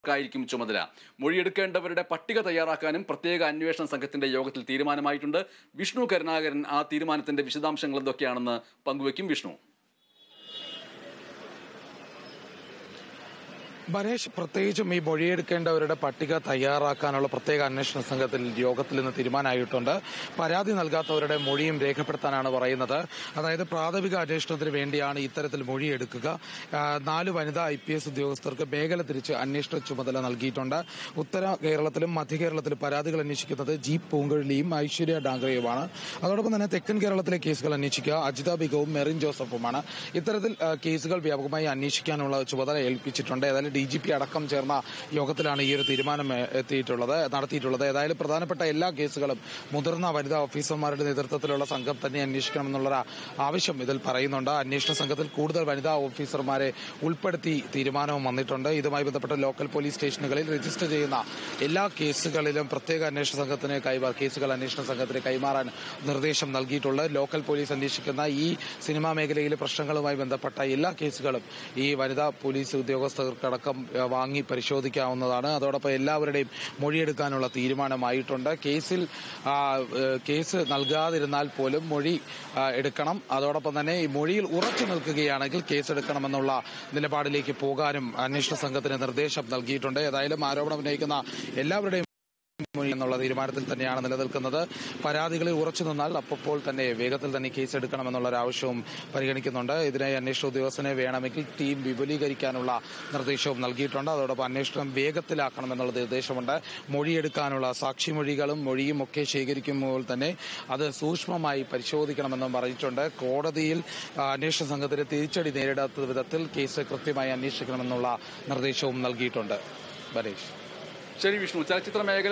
ായിരിക്കും ചുമതല. മൊഴിയെടുക്കേണ്ടവരുടെ പട്ടിക തയ്യാറാക്കാനും പ്രത്യേക അന്വേഷണ സംഘത്തിന്റെ യോഗത്തിൽ തീരുമാനമായിട്ടുണ്ട്. വിഷ്ണു കരുണാകരൻ ആ തീരുമാനത്തിന്റെ വിശദാംശങ്ങൾ എന്തൊക്കെയാണെന്ന് പങ്കുവയ്ക്കും. വിഷ്ണു. ബനേഷ്, പ്രത്യേകിച്ചും ഈ മൊഴിയെടുക്കേണ്ടവരുടെ പട്ടിക തയ്യാറാക്കാനുള്ള പ്രത്യേക അന്വേഷണ സംഘത്തിൽ യോഗത്തിൽ നിന്ന് തീരുമാനമായിട്ടുണ്ട്. പരാതി നൽകാത്തവരുടെ മൊഴിയും രേഖപ്പെടുത്താനാണ് പറയുന്നത്. അതായത് പ്രാഥമിക അന്വേഷണത്തിന് വേണ്ടിയാണ് ഇത്തരത്തിൽ മൊഴിയെടുക്കുക. 4 വനിതാ IPS ഉദ്യോഗസ്ഥർക്ക് മേഖല തിരിച്ച് അന്വേഷണ ചുമതല നൽകിയിട്ടുണ്ട്. ഉത്തര കേരളത്തിലും മധ്യ കേരളത്തിലും പരാതികൾ അന്വേഷിക്കുന്നത് ജി പൂങ്കുഴലിയും ഐശ്വര്യ ഡാംഗ്രയുമാണ്. അതോടൊപ്പം തന്നെ തെക്കൻ കേരളത്തിലെ കേസുകൾ അന്വേഷിക്കുക അജിത ബിഗവും മെറിൻ ജോസഫുമാണ്. ഇത്തരത്തിൽ കേസുകൾ വ്യാപകമായി അന്വേഷിക്കാനുള്ള ചുമതല ഏൽപ്പിച്ചിട്ടുണ്ട്. ഏതായാലും DGP അടക്കം ചേർന്ന യോഗത്തിലാണ് ഈ ഒരു തീരുമാനം നടത്തിയിട്ടുള്ളത്. ഏതായാലും പ്രധാനപ്പെട്ട എല്ലാ കേസുകളും മുതിർന്ന വനിതാ ഓഫീസർമാരുടെ നേതൃത്വത്തിലുള്ള സംഘം തന്നെ അന്വേഷിക്കണമെന്നുള്ള ആവശ്യം ഇതിൽ പറയുന്നുണ്ട്. അന്വേഷണ സംഘത്തിൽ കൂടുതൽ വനിതാ ഓഫീസർമാരെ ഉൾപ്പെടുത്തി തീരുമാനവും വന്നിട്ടുണ്ട്. ഇതുമായി ബന്ധപ്പെട്ട ലോക്കൽ പോലീസ് സ്റ്റേഷനുകളിൽ രജിസ്റ്റർ ചെയ്യുന്ന എല്ലാ കേസുകളിലും പ്രത്യേക അന്വേഷണ സംഘത്തിന് കൈമാറാൻ നിർദ്ദേശം നൽകിയിട്ടുണ്ട്. ലോക്കൽ പോലീസ് അന്വേഷിക്കുന്ന ഈ സിനിമാ മേഖലയിലെ പ്രശ്നങ്ങളുമായി ബന്ധപ്പെട്ട എല്ലാ കേസുകളും ഈ വനിതാ പോലീസ് ഉദ്യോഗസ്ഥർക്കടക്കം വാങ്ങി പരിശോധിക്കാവുന്നതാണ്. അതോടൊപ്പം എല്ലാവരുടെയും മൊഴിയെടുക്കാനുള്ള തീരുമാനമായിട്ടുണ്ട്. കേസ് നൽകാതിരുന്നാൽ പോലും മൊഴി എടുക്കണം. അതോടൊപ്പം തന്നെ ഈ മൊഴിയിൽ ഉറച്ചു നിൽക്കുകയാണെങ്കിൽ കേസെടുക്കണമെന്നുള്ള നിലപാടിലേക്ക് പോകാനും അന്വേഷണ സംഘത്തിന് നിർദ്ദേശം നൽകിയിട്ടുണ്ട്. ഏതായാലും ആരോപണം ഉന്നയിക്കുന്ന എല്ലാവരുടെയും എന്നുള്ള തീരുമാനത്തിൽ തന്നെയാണ് നിലനിൽക്കുന്നത്. പരാതികളിൽ ഉറച്ചു നിന്നാൽ അപ്പോൾ തന്നെ വേഗത്തിൽ തന്നെ കേസെടുക്കണമെന്നുള്ള ഒരു ആവശ്യവും പരിഗണിക്കുന്നുണ്ട്. ഇതിനായി അന്വേഷണ ഉദ്യോഗസ്ഥനെ വേണമെങ്കിൽ ടീം വിപുലീകരിക്കാനുള്ള നിർദ്ദേശവും നൽകിയിട്ടുണ്ട്. അതോടൊപ്പം അന്വേഷണം വേഗത്തിലാക്കണമെന്നുള്ള നിർദ്ദേശമുണ്ട്. മൊഴിയെടുക്കാനുള്ള സാക്ഷിമൊഴികളും മൊഴിയും ഒക്കെ ശേഖരിക്കുമ്പോൾ തന്നെ അത് സൂക്ഷ്മമായി പരിശോധിക്കണമെന്നും പറഞ്ഞിട്ടുണ്ട്. കോടതിയിൽ അന്വേഷണ സംഘത്തിന് തിരിച്ചടി നേരിടാത്ത വിധത്തിൽ കേസ് കൃത്യമായി അന്വേഷിക്കണമെന്നുള്ള നിർദ്ദേശവും നൽകിയിട്ടുണ്ട്. ബനേഷ്. ശരി വിഷ്ണു. ചലച്ചിത്ര മേഖല